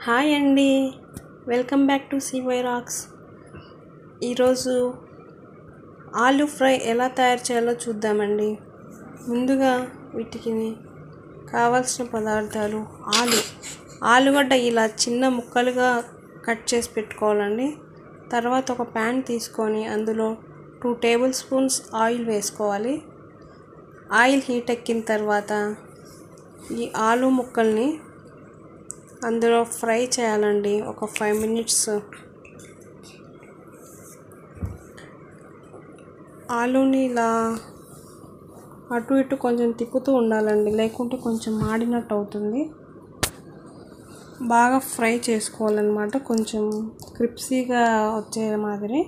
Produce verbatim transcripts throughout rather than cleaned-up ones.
Hi అండి, welcome back to CY rocks. ఈరోజు aloo fry ఎలా తయారు చేయాలో చూద్దామండి. ముందుగా వీటికి కావాల్సిన పదార్థాలు ఆలు ఆలుగడ్డ ఇలా చిన్న ముక్కలుగా కట్ చేసి పెట్టుకోవాలండి. తర్వాత ఒక ప్యాన్ తీసుకొని అందులో టూ టేబుల్ స్పూన్స్ ఆయిల్ వేసుకోవాలి. ఆయిల్ హీట్ ఎక్కిన తర్వాత ఈ ఆలు ముక్కల్ని అందులో ఫ్రై చేయాలండి. ఒక ఫైవ్ మినిట్స్ ఆలూని ఇలా అటు ఇటు కొంచెం తిప్పుతూ ఉండాలండి, లేకుంటే కొంచెం మాడినట్టు అవుతుంది. బాగా ఫ్రై చేసుకోవాలన్నమాట, కొంచెం క్రిప్సీగా వచ్చే మాదిరి.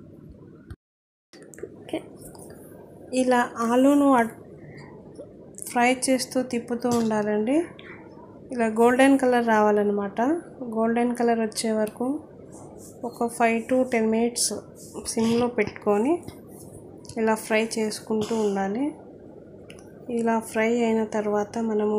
ఇలా ఆలూను ఫ్రై చేస్తూ తిప్పుతూ ఉండాలండి. ఇలా గోల్డెన్ కలర్ రావాలన్నమాట. గోల్డెన్ కలర్ వచ్చే వరకు ఒక ఫైవ్ టు టెన్ మినిట్స్ సిమ్లో పెట్టుకొని ఇలా ఫ్రై చేసుకుంటూ ఉండాలి. ఇలా ఫ్రై అయిన తర్వాత మనము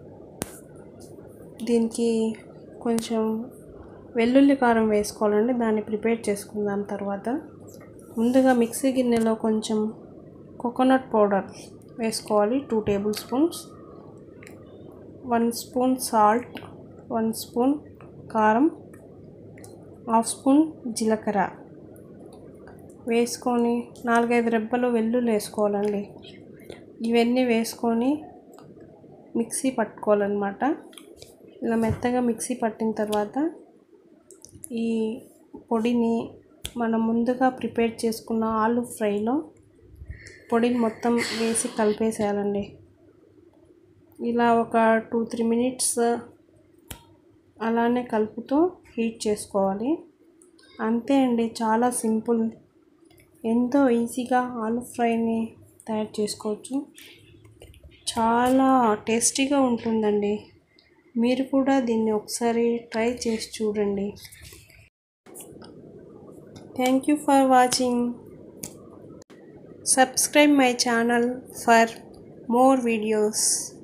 దీనికి కొంచెం వెల్లుల్లి కారం వేసుకోవాలండి. దాన్ని ప్రిపేర్ చేసుకుందాం. తర్వాత ముందుగా మిక్సీ గిన్నెలో కొంచెం కోకోనట్ పౌడర్ వేసుకోవాలి, two tablespoons. One spoon salt, one spoon కారం, హాఫ్ స్పూన్ జీలకర్ర వేసుకొని నాలుగైదు రెబ్బలు వెల్లుల్లి వేసుకోవాలండి. ఇవన్నీ వేసుకొని మిక్సీ పట్టుకోవాలన్నమాట. ఇలా మెత్తగా మిక్సీ పట్టిన తర్వాత ఈ పొడిని మనం ముందుగా ప్రిపేర్ చేసుకున్న ఆలూ ఫ్రైలో పొడిని మొత్తం వేసి కలిపేసేయాలండి. ఇలా ఒక టూ త్రీ మినిట్స్ అలానే కలుపుతూ హీట్ చేసుకోవాలి. అంతే అండి, చాలా సింపుల్. ఎంతో ఈజీగా ఆలూ ఫ్రైని తయారు చేసుకోవచ్చు. చాలా టేస్టీగా ఉంటుందండి. మీరు కూడా దీన్ని ఒకసారి ట్రై చేసి చూడండి. Thank you for watching. Subscribe my channel for more videos.